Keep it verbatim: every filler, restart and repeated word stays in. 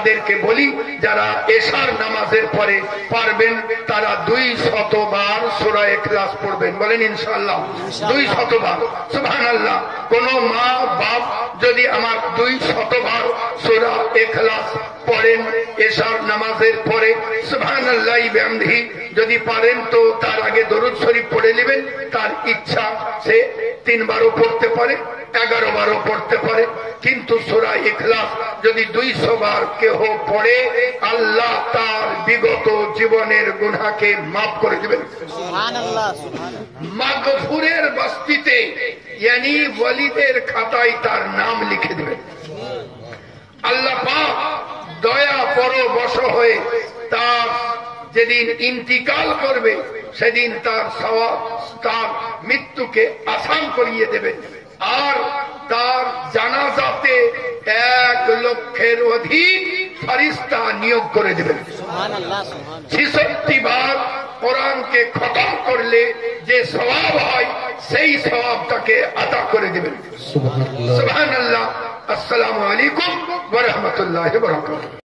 তাদেরকে বলি যারা এশার নামাজের পরে পারবেন তারা দুই শতবার সূরা ইখলাস পড়বেন। বলেন ইনশাআল্লাহ দুই শতবার। সুবহানাল্লাহ। কোন মা বাপ যদি আমার দুই শতবার সূরা ইখলাস পড়েন এশার নামাজের পরে সুবহানাল্লাহি বিহামদিহি, যদি পারেন তো তার আগে দরুদ শরীফ পড়ে নেবেন। তার ইচ্ছা সে তিনবারও পড়তে পারে, এগারো বারও পড়তে পারে, কিন্তু সূরা ইখলাস যদি দুইশো বার কেহ পড়ে আল্লাহ তার বিগত জীবনের গুনাহকে মাফ করে দিবেন। সুবহানাল্লাহ। মাগফুরের বস্তিতে ইয়ানি ওয়ালিদের খাতায় তার নাম লিখে দিবেন। আল্লাহ পাক দয়া পরবশ হয়ে তার যেদিন ইন্তিকাল করবে সেদিন তার সওয়াব তার মৃত্যুকে আসান করিয়ে দেবেন। আর তার জানাজাতে এক লক্ষের অধিক ফেরেশতা নিয়োগ করে দেবেন। ছেষট্টি বার কোরআনকে খতম করলে যে সওয়াব হয় সেই সওয়াবটাকে আদা করে দেবেন। সুবহানাল্লাহ। আসসালামু আলাইকুম ওয়া রাহমাতুল্লাহি ওয়া বারাকাতুহু।